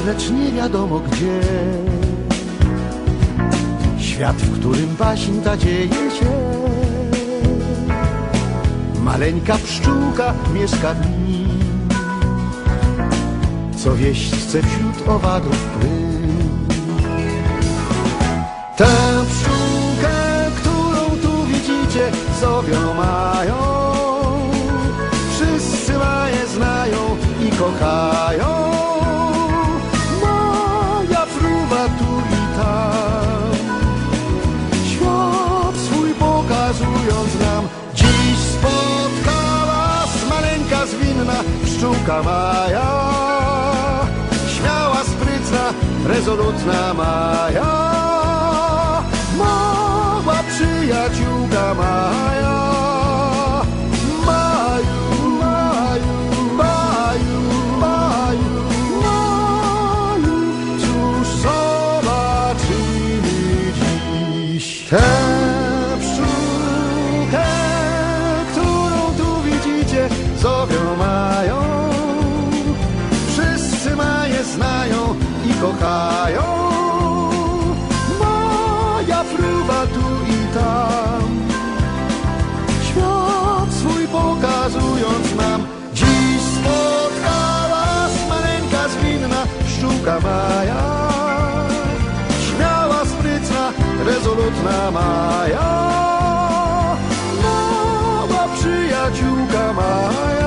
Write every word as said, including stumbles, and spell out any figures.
lecz nie wiadomo gdzie. Świat, w którym baśń ta dzieje się. Maleńka pszczółka mieszka w nim, co wieść chce wśród owadów plyn. Tę pszczółkę, którą tu widzicie, zowią mają. Wszyscy maje znają i kochają. Moja fruwa tu i tam, świat swój pokazując nam. Dziś spotkała nas maleńka zwinna pszczółka Maja. Śmiała, sprytna, rezolutna Maja. Mała przyjaciółka Maja. Maju, Maju, Maju, Maju, Maju. Cóż zobaczymy dziś? Tę pszczółkę, którą tu widzicie, zowią mają. Wszyscy maje znają i kochają. Moja fruwa tu i tam, świat swój pokazując nam. Dziś spotkała nas maleńka zwinna pszczółka Maja. Śmiała, sprytna, rezolutna Maja. Mała przyjaciółka Maja.